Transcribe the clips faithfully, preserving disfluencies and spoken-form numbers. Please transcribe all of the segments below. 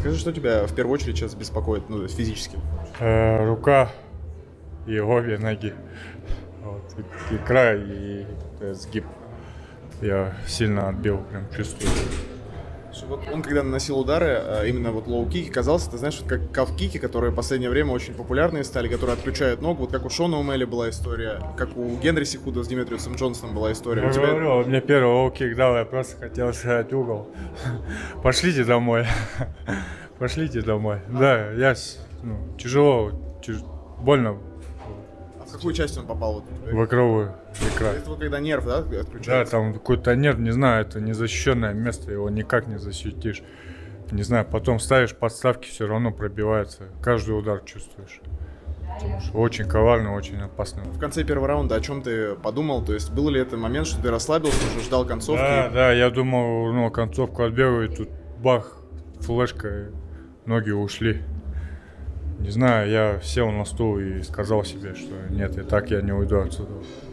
Расскажи, что тебя в первую очередь сейчас беспокоит, ну, то есть физически? Э, рука и обе ноги. Вот, и- икра и э, сгиб. Я сильно отбил, прям чувствую. Вот он, когда наносил удары, а, именно вот лоу-кики, казался, ты знаешь, вот как кав-кики, которые в последнее время очень популярные стали, которые отключают ногу, вот как у Шона Умели была история, как у Генри Сихуда с Димитриусом Джонсоном была история. Я У тебя- говорю, он мне первый лоу-кик дал, я просто хотел сыграть угол. Пошлите домой. Пошлите домой. Да, я с- ну, тяжело, тяж- больно А в какую часть он попал? Вот? в икровую икра. Это вот когда нерв, да, Да, отключается? там какой-то нерв, не знаю, это незащищенное место, его никак не защитишь. Не знаю, потом ставишь подставки, все равно пробивается. Каждый удар чувствуешь. Потому что очень коварно, очень опасно. В конце первого раунда о чем ты подумал? То есть был ли это момент, что ты расслабился, уже ждал концовки? Да, да, я думал, ну, концовку отбегаю, и тут бах, флешка, и ноги ушли. Не знаю, я сел на стул и сказал себе, что нет, и так я не уйду отсюда.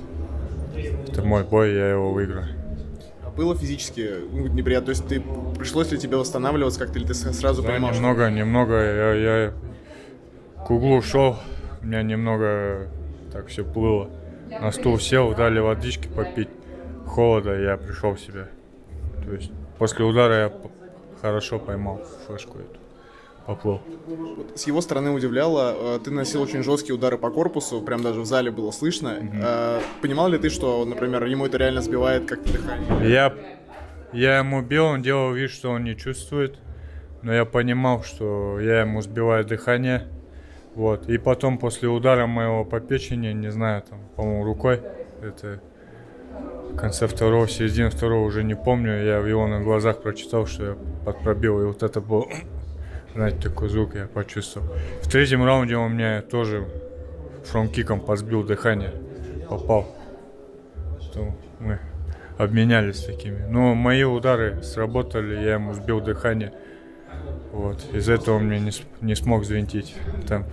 Это мой бой, я его выиграю. А было физически ну, неприятно? То есть ты пришлось ли тебе восстанавливаться как-то, или ты с- сразу Да, понимал, что... немного, немного, я, я к углу шел, у меня немного так все плыло. На стул сел, дали водички попить, холода, и я пришел в себя. То есть после удара я п- хорошо поймал флешку эту, поплыл. С его стороны удивляло, э, ты наносил очень жесткие удары по корпусу, прям даже в зале было слышно. Э, Понимал ли ты, что, например, ему это реально сбивает как-то дыхание? Я, я ему бил, он делал вид, что он не чувствует, но я понимал, что я ему сбиваю дыхание. Вот. И потом после удара моего по печени, не знаю, там, по-моему, рукой, это в конце второго, середины второго уже не помню, я в его на глазах прочитал, что я подпробил, и вот это был, знаете, такой звук я почувствовал. В третьем раунде он мне тоже фронт-киком подсбил дыхание, попал. Что мы обменялись такими. Но мои удары сработали, я ему сбил дыхание. Вот. Из-за этого он мне не, с- не смог взвинтить темп.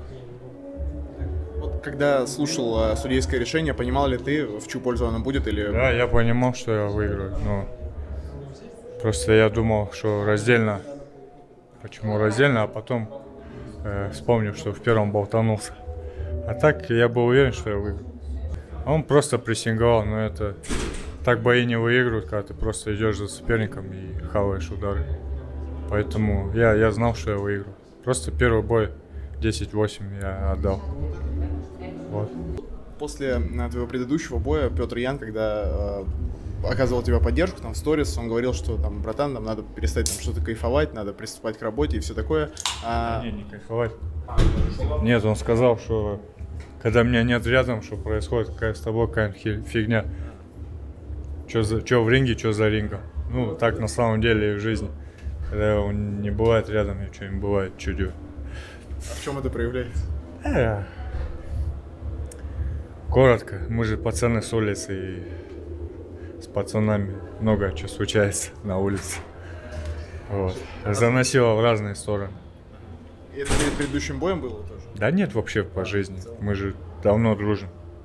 Вот когда слушал э, судейское решение, понимал ли ты, в чью пользу оно будет, или... Да, я понимал, что я выиграю, но просто я думал, что раздельно. Почему раздельно, а потом э, вспомнил, что в первом болтанулся. А так я был уверен, что я выиграю. А он просто прессинговал, но это так бои не выигрывают, когда ты просто идешь за соперником и хаваешь удары. Поэтому я, я знал, что я выиграю. Просто первый бой десять восемь я отдал. Вот. После э, твоего предыдущего боя Петр Ян, когда э, оказывал тебе поддержку там в сторис, он говорил, что там, братан, нам надо перестать там что-то кайфовать, надо приступать к работе и все такое. А, Не, не кайфовать. Нет, он сказал, что когда меня нет рядом, что происходит какая с тобой какая-то хи- фигня. Что за, чё в ринге, что за рингом. Ну, так на самом деле и в жизни. Когда он не бывает рядом, и что-нибудь бывает чудо. а в чем это проявляется? Э, Коротко, мы же пацаны с улицы, и с пацанами много чего случается на улице. Вот. Заносило в разные стороны. И это перед предыдущим боем было тоже? Да нет, вообще по жизни. Мы же давно дружим.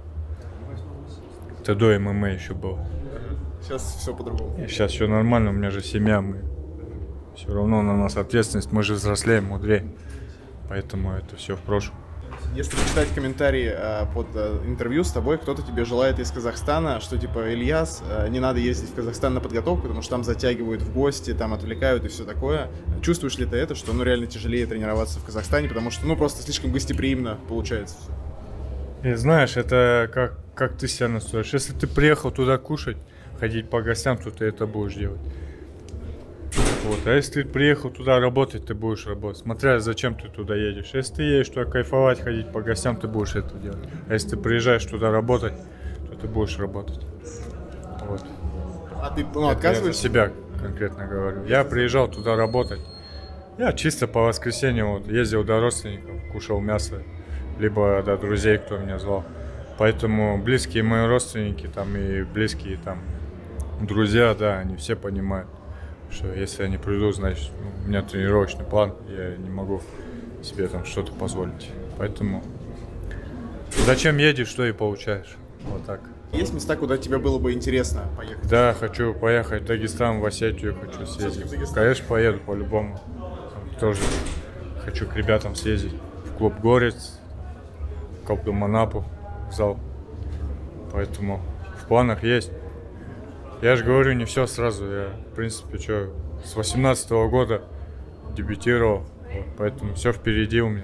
Это до ММА еще было. Сейчас все по-другому. Сейчас все нормально, у меня же семья, мы все равно на нас ответственность, мы же взрослеем, мудрее. Поэтому это все в прошлом. Если почитать комментарии а, под а, интервью с тобой, кто-то тебе желает из Казахстана, что типа, Ильяс, а, не надо ездить в Казахстан на подготовку, потому что там затягивают в гости, там отвлекают и все такое. Чувствуешь ли ты это, что ну реально тяжелее тренироваться в Казахстане, потому что ну просто слишком гостеприимно получается всё? И знаешь, это как, как ты себя настроишь. Если ты приехал туда кушать, ходить по гостям, то ты это будешь делать. Вот. А если ты приехал туда работать, ты будешь работать. Смотря зачем ты туда едешь. Если ты едешь туда кайфовать, ходить по гостям, ты будешь это делать. А если ты приезжаешь туда работать, то ты будешь работать. Вот. А ты ну, Это я за отказываешься? себя конкретно говорю. Я приезжал туда работать. Я чисто по воскресеньям вот, ездил до родственников, кушал мясо, либо до друзей, кто меня звал. Поэтому близкие мои родственники там и близкие там друзья, да, они все понимают, что если они придут, значит, ну, у меня тренировочный план, я не могу себе там что-то позволить. Поэтому зачем едешь, что и получаешь. Вот так. Есть места, куда тебе было бы интересно поехать? Да, хочу поехать в Дагестан, в Осетию хочу Всё-таки съездить. в Дагестан. Конечно, поеду по-любому. Там тоже хочу к ребятам съездить в клуб «Горец», в Кубку Манапу, в зал. Поэтому в планах есть. Я же говорю, не все сразу. Я, в принципе, что, с восемнадцатого года дебютировал, вот, поэтому все впереди у меня.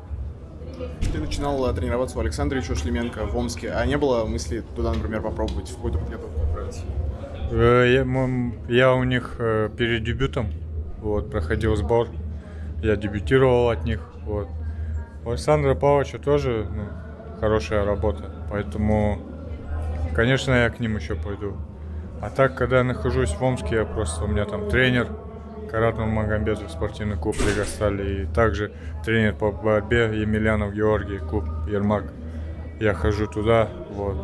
Ты начинал тренироваться у Александра еще Шлеменко в Омске, а не было мысли туда, например, попробовать в какую-то подготовку отправиться? Я, я у них перед дебютом вот, проходил сбор, я дебютировал от них. Вот. У Александра Павловича тоже ну, хорошая работа, поэтому, конечно, я к ним еще пойду. А так, когда я нахожусь в Омске, я просто, у меня там тренер Карат Нурмагомедов, спортивный клуб Регосталь, и также тренер по борьбе Емельянов Георгий, клуб Ермак. Я хожу туда, вот.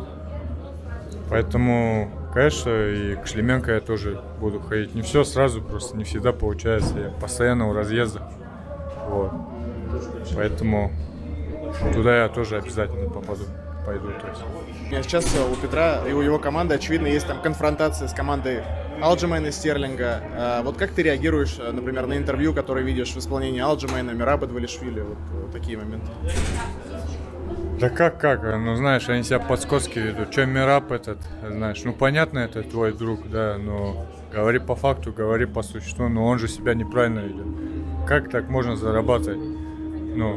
Поэтому, конечно, и к Шлеменко я тоже буду ходить. Не все сразу, просто не всегда получается. Я постоянно у разъезда, вот. Поэтому туда я тоже обязательно попаду, пойду. То есть. Сейчас у Петра и у его команды, очевидно, есть там конфронтация с командой Алджимейна Стерлинга. А вот как ты реагируешь, например, на интервью, которое видишь в исполнении Алджимейна, Мираба Двалишвили, вот, вот такие моменты? Да как, как? Ну, знаешь, они себя по-скотски ведут. Че Мираб этот, знаешь, ну, понятно, это твой друг, да, но говори по факту, говори по существу, но он же себя неправильно ведет. Как так можно зарабатывать? Ну,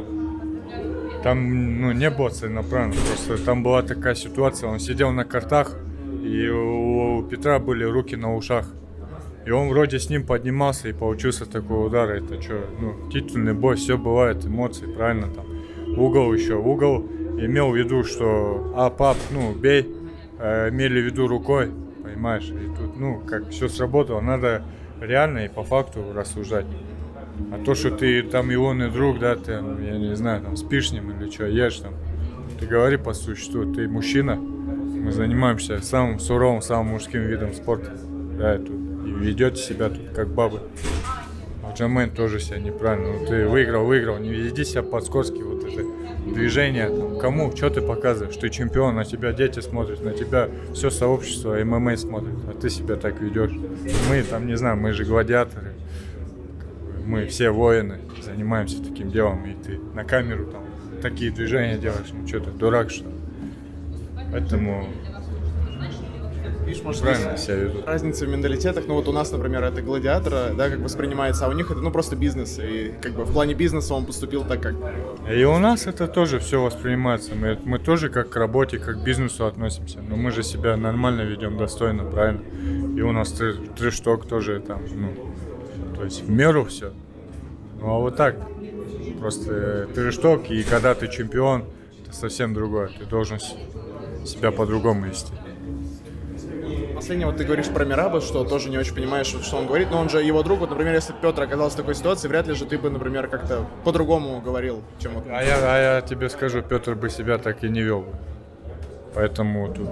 там, ну, не было целенаправленно, просто там была такая ситуация, он сидел на картах, и у, у Петра были руки на ушах. И он вроде с ним поднимался, и получился такой удар. Это что, ну, титульный бой, все бывает, эмоции, правильно там. Угол еще, угол имел в виду, что а, пап, ну, бей, э, имели в виду рукой, понимаешь. И тут, ну, как все сработало, надо реально и по факту рассуждать. А то, что ты там его не друг, да, ты, я не знаю, там спишь с ним или что, ешь там, ты говори по существу, ты мужчина, мы занимаемся самым суровым, самым мужским видом спорта, да, и, тут, и ведете себя тут как бабы. Алджимейн тоже себя неправильно, ну, ты выиграл, выиграл, не веди себя по-скотски, вот это движение, там, кому, что ты показываешь, ты чемпион, на тебя дети смотрят, на тебя все сообщество эм эм а смотрит, а ты себя так ведешь. Мы там, не знаю, мы же гладиаторы. Мы все воины, занимаемся таким делом, и ты на камеру там такие движения делаешь, ну что ты, дурак что ли? Поэтому видишь, может, правильно себя ведут. Разница в менталитетах, ну вот у нас, например, это гладиатора, да, как воспринимается, а у них это, ну, просто бизнес, и как бы в плане бизнеса он поступил так, как... И у нас это тоже все воспринимается, мы, мы тоже как к работе, как к бизнесу относимся, но мы же себя нормально ведем, достойно, правильно? И у нас трешток тоже там, ну... То есть в меру все. Ну а вот так. Просто ты шток, и когда ты чемпион, это совсем другое. Ты должен себя по-другому вести. Последнее, вот ты говоришь про Мираба, что тоже не очень понимаешь, что он говорит, но он же его друг. Вот, например, если бы Петр оказался в такой ситуации, вряд ли же ты бы, например, как-то по-другому говорил, чем вот. А я, а я тебе скажу, Петр бы себя так и не вел бы. Поэтому тут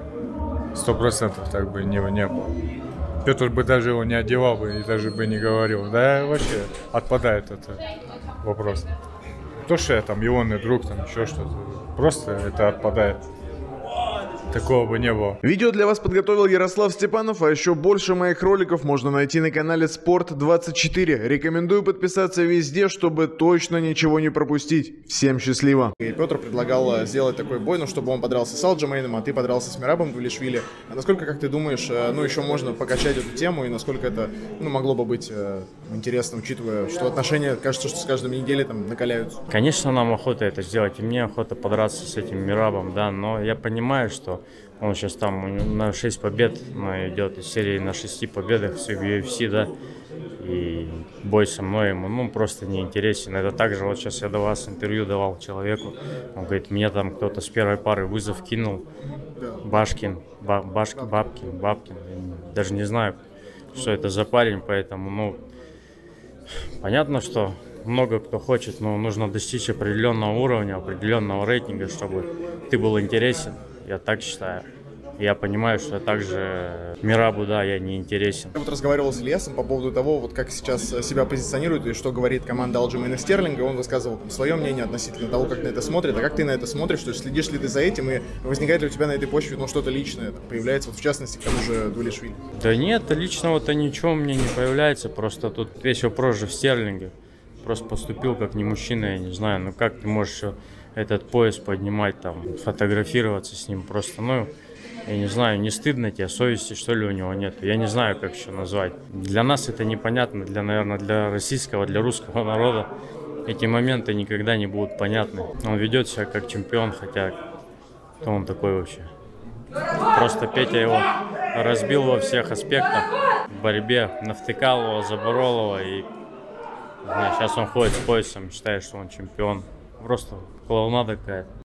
сто процентов так бы не, не было. Петр бы даже его не одевал бы и даже бы не говорил. Да вообще отпадает этот вопрос. То, что я там его не друг, там еще что-то. Просто это отпадает. Такого бы не было. Видео для вас подготовил Ярослав Степанов, а еще больше моих роликов можно найти на канале Спорт двадцать четыре. Рекомендую подписаться везде, чтобы точно ничего не пропустить. Всем счастливо. И Петр предлагал сделать такой бой, ну, чтобы он подрался с Алджимейном, а ты подрался с Мирабом Двалишвили. А насколько, как ты думаешь, ну, еще можно покачать эту тему, и насколько это, ну, могло бы быть э, интересно, учитывая, что отношения, кажется, что с каждой недели там накаляются? Конечно, нам охота это сделать, и мне охота подраться с этим Мирабом, да, но я понимаю, что он сейчас там на шесть побед идет из серии на шести победах в ю эф си, да, и бой со мной ему, ну, просто не интересен. Это также, вот сейчас я до вас интервью давал человеку, он говорит, мне там кто-то с первой пары вызов кинул, Башкин, ба, Башкин, Бабкин, Бабкин, я даже не знаю, что это за парень, поэтому, ну, понятно, что много кто хочет, но нужно достичь определенного уровня, определенного рейтинга, чтобы ты был интересен. Я так считаю. Я понимаю, что также Мирабу, да, я не интересен. Я вот разговаривал с Ильясом по поводу того, вот как сейчас себя позиционирует и что говорит команда Алджимейна Стерлинга. Он высказывал там свое мнение относительно того, как на это смотрит. А как ты на это смотришь? То есть следишь ли ты за этим? И возникает ли у тебя на этой почве, ну, что-то личное? Там, появляется, вот в частности, к тому же Двалишвили? Да нет, личного-то ничего у меня не появляется. Просто тут весь вопрос же в Стерлинге. просто поступил как не мужчина, я не знаю, ну как ты можешь этот пояс поднимать, там, фотографироваться с ним просто, ну, я не знаю, не стыдно тебе, совести, что ли, у него нет, я не знаю, как еще назвать. Для нас это непонятно, для, наверное, для российского, для русского народа эти моменты никогда не будут понятны. Он ведет себя как чемпион, хотя кто он такой вообще? Просто Петя его разбил во всех аспектах в борьбе, навтыкал его, заборол его, и не знаю, сейчас он ходит с поясом, считает, что он чемпион. Просто клоунада какая-то.